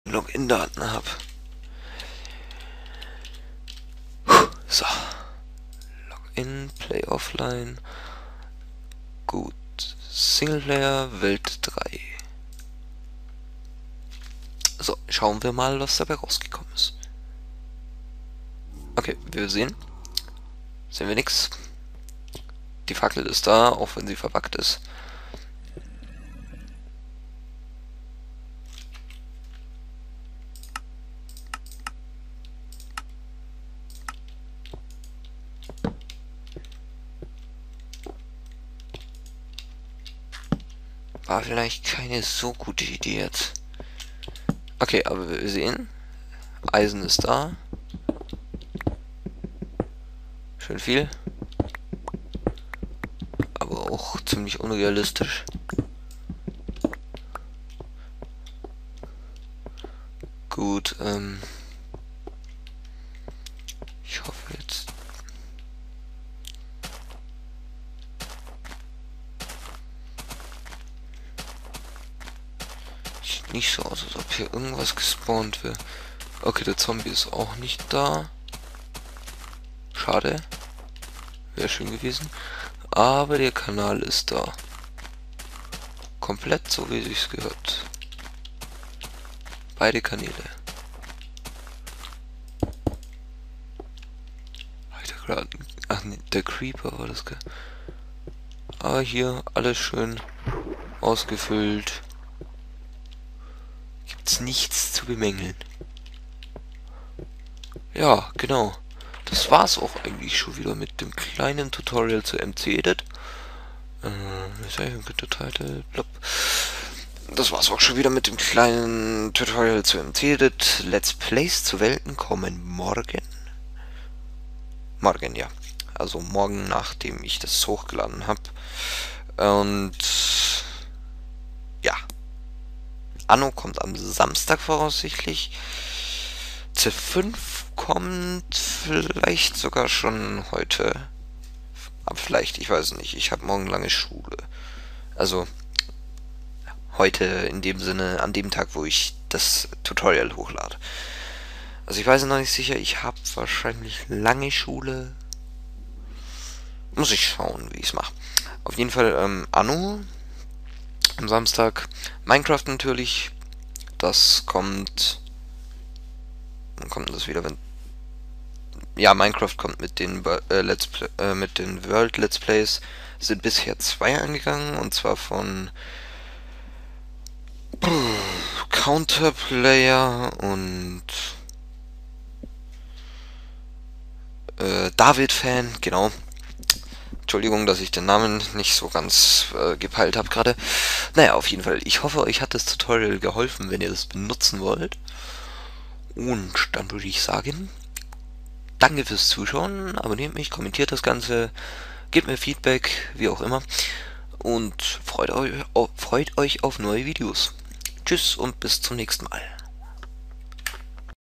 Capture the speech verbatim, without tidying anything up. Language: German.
Login-Daten habe. So. Login, Play Offline. Gut. Singleplayer, Welt drei. So, schauen wir mal, was dabei rausgekommen ist. Okay, wir sehen. Sehen wir nichts. Die Fackel ist da, auch wenn sie verpackt ist. War vielleicht keine so gute Idee jetzt. Okay, aber wir sehen, Eisen ist da. Schön viel. Aber auch ziemlich unrealistisch. Gut, ähm... ich hoffe jetzt... Sieht nicht so aus, als ob hier irgendwas gespawnt wäre. Okay, der Zombie ist auch nicht da. Schade. Wäre schön gewesen. Aber der Kanal ist da. Komplett so, wie sich's gehört. Beide Kanäle. Alter, gerade. Ach nee, der Creeper war das. Aber hier alles schön ausgefüllt. Gibt's nichts zu bemängeln. Ja, genau. Das war's auch eigentlich schon wieder mit dem kleinen Tutorial zu M C Edit. Äh, Titel, das war's auch schon wieder mit dem kleinen Tutorial zu M C Edit. Let's Plays zu Welten kommen morgen. Morgen, ja. Also morgen, nachdem ich das hochgeladen habe. Und ja. Anno kommt am Samstag voraussichtlich. C fünf kommt vielleicht sogar schon heute. Aber vielleicht, ich weiß nicht. Ich habe morgen lange Schule. Also heute in dem Sinne, an dem Tag, wo ich das Tutorial hochlade. Also ich weiß noch nicht sicher. Ich habe wahrscheinlich lange Schule. Muss ich schauen, wie ich es mache. Auf jeden Fall ähm, Anno am Samstag. Minecraft natürlich. Das kommt. Wann kommt das wieder? Wenn ja, Minecraft kommt mit den äh, Let's Play, äh, mit den World Let's Plays. Sind bisher zwei angegangen, und zwar von Counterplayer und äh, David Fan, genau. Entschuldigung, dass ich den Namen nicht so ganz äh, gepeilt habe gerade. Naja, auf jeden Fall. Ich hoffe, euch hat das Tutorial geholfen, wenn ihr das benutzen wollt. Und dann würde ich sagen, danke fürs Zuschauen, abonniert mich, kommentiert das Ganze, gebt mir Feedback, wie auch immer. Und freut euch, freut euch auf neue Videos. Tschüss und bis zum nächsten Mal.